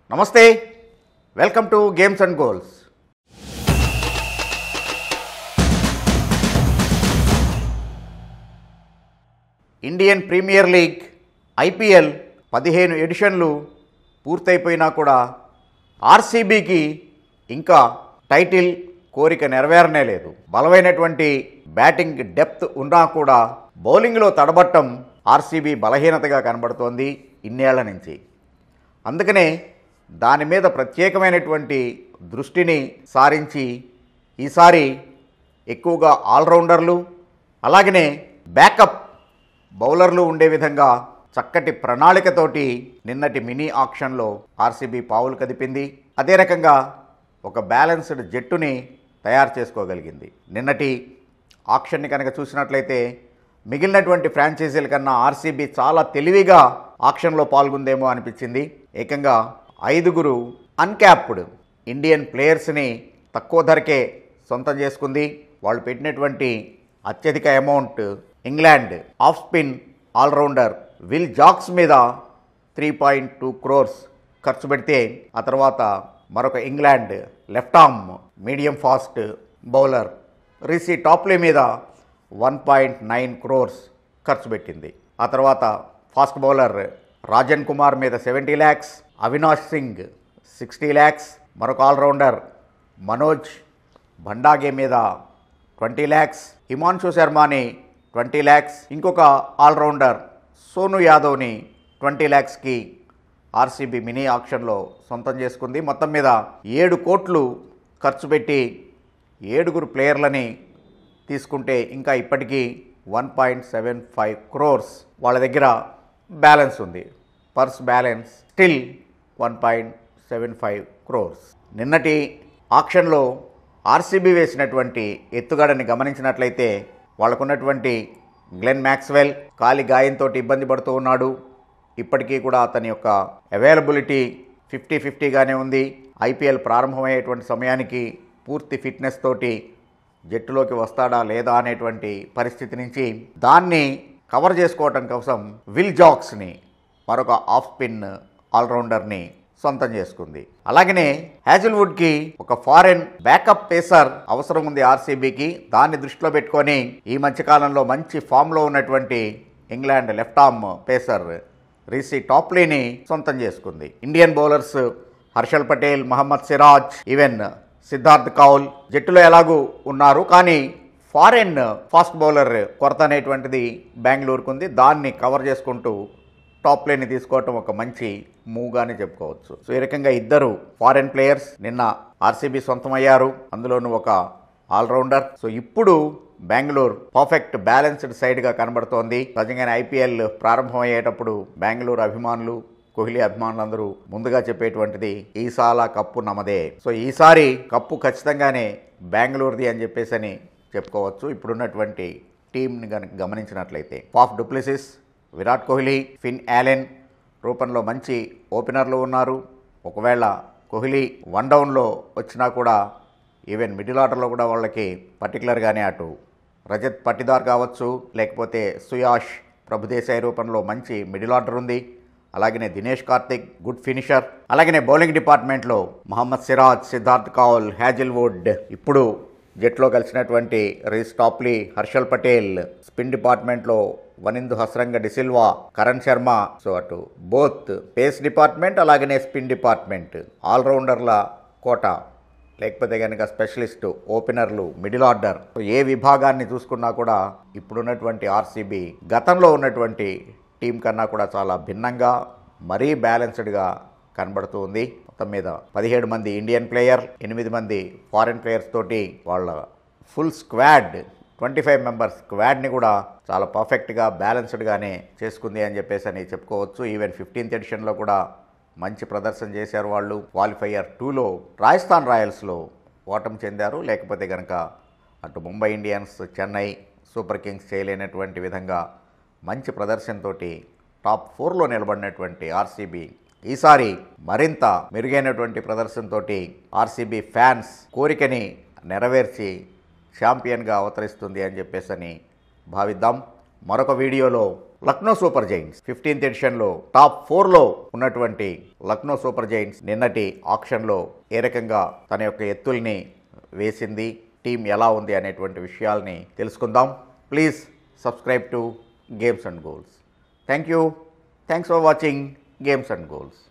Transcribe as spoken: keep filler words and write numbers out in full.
నమస్తే, welcome to games and goals. Indian premier league IPL పదిహేను ఎడిషన్లు పూర్తయిపోయినా కూడా ఆర్సీబీకి ఇంకా టైటిల్ కోరిక నెరవేరనే లేదు. బలమైనటువంటి బ్యాటింగ్ డెప్త్ ఉన్నా కూడా బౌలింగ్లో తడబట్టం ఆర్సీబీ బలహీనతగా కనబడుతోంది ఇన్నేళ్ల నుంచి. అందుకనే దాని మీద ప్రత్యేకమైనటువంటి దృష్టిని సారించి ఈసారి ఎక్కువగా ఆల్రౌండర్లు అలాగనే బ్యాకప్ బౌలర్లు ఉండే విధంగా చక్కటి ప్రణాళికతోటి నిన్నటి మినీ ఆక్షన్లో ఆర్సీబీ పావులు కదిపింది. అదే రకంగా ఒక బ్యాలెన్స్డ్ జట్టుని తయారు చేసుకోగలిగింది. నిన్నటి ఆక్షన్ని కనుక చూసినట్లయితే మిగిలినటువంటి ఫ్రాంచైజీల కన్నా ఆర్సీబీ చాలా తెలివిగా ఆక్షన్లో పాల్గొందేమో అనిపించింది. ఏకంగా ఐదుగురు అన్క్యాప్డ్ ఇండియన్ ప్లేయర్స్ని తక్కువ ధరకే సొంతం చేసుకుంది. వాళ్ళు పెట్టినటువంటి అత్యధిక amount England off spin allrounder Will Jacks మీద త్రీ పాయింట్ టూ క్రోర్స్ ఖర్చు పెడితే, ఆ తర్వాత మరొక England left arm medium fast bowler Rishi Topley మీద వన్ పాయింట్ నైన్ క్రోర్స్ ఖర్చు పెట్టింది. ఆ తర్వాత ఫాస్ట్ బౌలర్ రాజన్ కుమార్ మీద సెవెంటీ ల్యాక్స్, అవినాష్ సింగ్ సిక్స్టీ ల్యాక్స్, మరొక ఆల్రౌండర్ మనోజ్ భండాగే మీద ట్వంటీ ల్యాక్స్, హిమాన్షు శర్మని ట్వంటీ ల్యాక్స్, ఇంకొక ఆల్రౌండర్ సోను యాదవ్ని ట్వంటీ ల్యాక్స్కి ఆర్సీబీ మినీ ఆక్షన్లో సొంతం చేసుకుంది. మొత్తం మీద ఏడు కోట్లు ఖర్చు పెట్టి ఏడుగురు ప్లేయర్లని తీసుకుంటే ఇంకా ఇప్పటికీ one point seven five crores వాళ్ళ దగ్గర బ్యాలెన్స్ ఉంది. Purse balance still one point seven five crores. నిన్నటి ఆక్షన్లో ఆర్సీబీ వేసినటువంటి ఎత్తుగడని గమనించినట్లయితే వాళ్ళకున్నటువంటి గ్లెన్ మ్యాక్స్వెల్ కాలి గాయంతో ఇబ్బంది పడుతూ ఉన్నాడు. ఇప్పటికీ కూడా అతని యొక్క అవైలబిలిటీ ఫిఫ్టీ ఫిఫ్టీగానే ఉంది. ఐపీఎల్ ప్రారంభమయ్యేటువంటి సమయానికి పూర్తి ఫిట్నెస్ తోటి జట్టులోకి వస్తాడా లేదా అనేటువంటి పరిస్థితి నుంచి దాన్ని కవర్ చేసుకోవటం కోసం విల్ జాక్స్ని మరొక ఆఫ్ స్పిన్ ఆల్రౌండర్ని సొంతం చేసుకుంది. అలాగనే హ్యాజిల్వుడ్కి ఒక ఫారెన్ బ్యాకప్ పేసర్ అవసరం ఉంది ఆర్సీబీకి. దాన్ని దృష్టిలో పెట్టుకొని ఈ మధ్యకాలంలో మంచి ఫామ్లో ఉన్నటువంటి England left arm pacer Rishi టాప్లీని సొంతం చేసుకుంది. Indian bowlers Harshal Patel, Mohammed Siraj, even Siddharth Kaul జట్టులో ఎలాగూ ఉన్నారు. కానీ ఫారెన్ ఫాస్ట్ బౌలర్ కొరత అనేటువంటిది బెంగళూరుకు ఉంది. దాన్ని కవర్ చేసుకుంటూ టాప్ ప్లేని తీసుకోవటం ఒక మంచి మూవ్గానే చెప్పుకోవచ్చు. సో ఈ రకంగా ఇద్దరు ఫారెన్ ప్లేయర్స్ నిన్న ఆర్సీబీ సొంతమయ్యారు, అందులోనూ ఒక ఆల్రౌండర్. సో ఇప్పుడు బెంగళూరు పర్ఫెక్ట్ బ్యాలెన్స్డ్ సైడ్గా కనబడుతోంది. నిజంగానే ఐపీఎల్ ప్రారంభమయ్యేటప్పుడు బెంగళూరు అభిమానులు, కోహ్లీ అభిమానులందరూ ముందుగా చెప్పేటువంటిది ఈసాల కప్పు నమదే. సో ఈసారి కప్పు ఖచ్చితంగానే బెంగళూరుది అని చెప్పేసి అని చెప్పుకోవచ్చు. ఇప్పుడున్నటువంటి టీంని కనుక గమనించినట్లయితే Faf du Plessis, Virat Kohli, Finn Allen రూపంలో మంచి ఓపెనర్లు ఉన్నారు. ఒకవేళ కోహ్లీ వన్ డౌన్లో వచ్చినా కూడా ఈవెన్ మిడిల్ ఆర్డర్లో కూడా వాళ్ళకి పర్టికులర్గానే అటు రజత్ పటిదార్ కావచ్చు, లేకపోతే సుయాష్ ప్రభుదేశాయ్ రూపంలో మంచి మిడిల్ ఆర్డర్ ఉంది. అలాగనే దినేష్ కార్తిక్ గుడ్ ఫినిషర్. అలాగనే బౌలింగ్ డిపార్ట్మెంట్లో మహమ్మద్ సిరాజ్, సిద్ధార్థ్ కౌల్, హ్యాజిల్వుడ్ ఇప్పుడు జట్లో కలిసినటువంటి రిషి టాప్లీ, హర్షల్ పటేల్. స్పిన్ డిపార్ట్మెంట్లో వనిందు హస్రంగ డిసిల్వా, కరణ్ శర్మ. సో అటు బోత్ పేస్ డిపార్ట్మెంట్ అలాగనే స్పిన్ డిపార్ట్మెంట్ ఆల్రౌండర్ల కోట, లేకపోతే కనుక స్పెషలిస్ట్ ఓపెనర్లు, మిడిల్ ఆర్డర్. ఏ విభాగాన్ని చూసుకున్నా కూడా ఇప్పుడున్నటువంటి ఆర్సీబీ గతంలో ఉన్నటువంటి టీం కన్నా కూడా చాలా భిన్నంగా మరీ బ్యాలెన్స్డ్గా కనబడుతూ ఉంది. మొత్తం మీద పదిహేడు మంది ఇండియన్ ప్లేయర్, ఎనిమిది మంది ఫారెన్ ప్లేయర్స్ తోటి వాళ్ళ full squad twenty five members స్క్వాడ్ని కూడా చాలా పర్ఫెక్ట్గా బ్యాలెన్స్డ్గానే చేసుకుంది అని చెప్పేసి అని చెప్పుకోవచ్చు. ఈవెన్ ఫిఫ్టీన్త్ ఎడిషన్లో కూడా మంచి ప్రదర్శన చేశారు వాళ్ళు. క్వాలిఫైయర్ టూలో రాజస్థాన్ రాయల్స్లో ఓటమి చెందారు. లేకపోతే కనుక అటు Mumbai Indians, Chennai super kings చేయలేనటువంటి విధంగా మంచి ప్రదర్శనతో టాప్ ఫోర్లో నిలబడినటువంటి ఆర్సీబీ ఈసారి మరింత మెరుగైనటువంటి ప్రదర్శనతో ఆర్సీబీ ఫ్యాన్స్ కోరికని నెరవేర్చి ఛాంపియన్గా అవతరిస్తుంది అని చెప్పేసి అని భావిద్దాం. మరొక వీడియోలో లక్నో సూపర్ జైంట్స్ ఫిఫ్టీన్త్ ఎడిషన్లో టాప్ ఫోర్లో ఉన్నటువంటి లక్నో సూపర్ జైంట్స్ నిన్నటి ఆక్షన్లో ఏ రకంగా తన యొక్క ఎత్తుల్ని వేసింది, టీం ఎలా ఉంది అనేటువంటి విషయాల్ని తెలుసుకుందాం. Please subscribe to games and goals. Thank you. Thanks for watching games and goals.